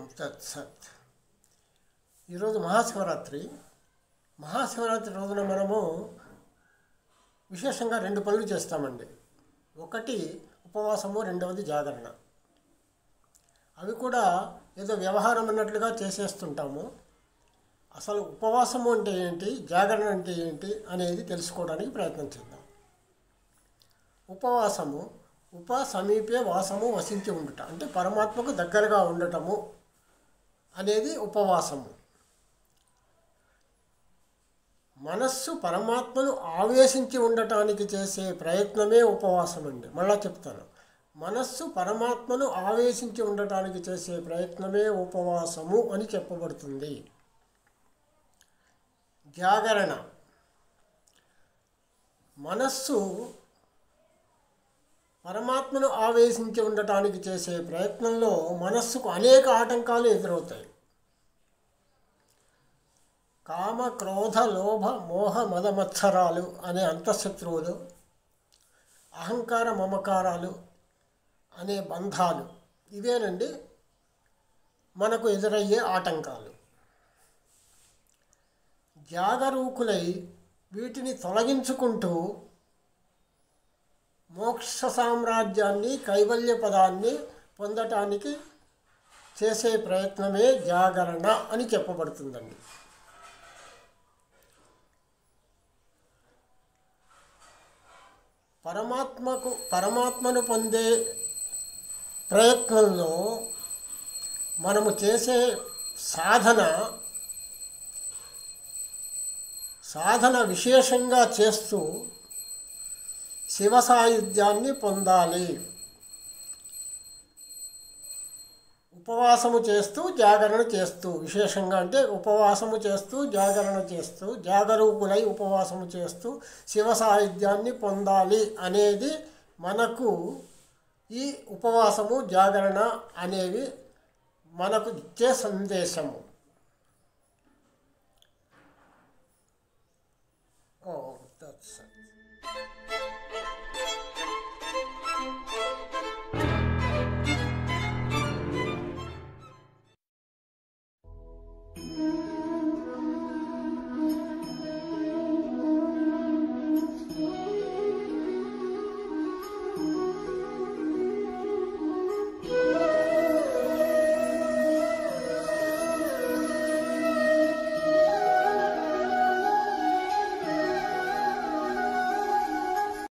తత్సత్. ఈరోజు మహాశివరాత్రి. మహాశివరాత్రి రోజున మనము విశేషంగా రెండు పనులు చేస్తామండి. ఒకటి ఉపవాసము, రెండవది జాగరణ. అవి కూడా ఏదో వ్యవహారం అన్నట్లుగా చేసేస్తుంటాము. అసలు ఉపవాసము అంటే ఏంటి, జాగరణ అంటే ఏంటి అనేది తెలుసుకోవడానికి ప్రయత్నం చేద్దాం. ఉపవాసము, సమీపే వాసము వసించి ఉండుట, అంటే పరమాత్మకు దగ్గరగా ఉండటము అనేది ఉపవాసము. మనస్సు పరమాత్మను ఆవేశించి ఉండటానికి చేసే ప్రయత్నమే ఉపవాసం అండి. మళ్ళా చెప్తాను, మనస్సు పరమాత్మను ఆవేశించి ఉండటానికి చేసే ప్రయత్నమే ఉపవాసము అని చెప్పబడుతుంది. జాగరణ, మనస్సు పరమాత్మను ఆవేశించి ఉండటానికి చేసే ప్రయత్నంలో మనస్సుకు అనేక ఆటంకాలు ఎదురవుతాయి. కామ, క్రోధ, లోభ, మోహ, మదమత్సరాలు అనే అంతఃశత్రువులు, అహంకార, మమకారాలు అనే బంధాలు, ఇవేనండి మనకు ఎదురయ్యే ఆటంకాలు. జాగరూకులై వీటిని తొలగించుకుంటూ మోక్ష సామ్రాజ్యాన్ని, కైవల్య పదాన్ని పొందటానికి చేసే ప్రయత్నమే జాగరణ అని చెప్పబడుతుందండి. పరమాత్మను పొందే ప్రయత్నంలో మనము చేసే సాధన విశేషంగా చేస్తూ శివ సాయుధ్యాన్ని పొందాలి. ఉపవాసము చేస్తూ, జాగరణ చేస్తూ, విశేషంగా అంటే ఉపవాసము చేస్తూ, జాగరణ చేస్తూ, జాగరూకులై ఉపవాసము చేస్తూ శివ సాయుధ్యాన్ని పొందాలి అనేది మనకు ఈ ఉపవాసము, జాగరణ అనేవి మనకు ఇచ్చే సందేశము.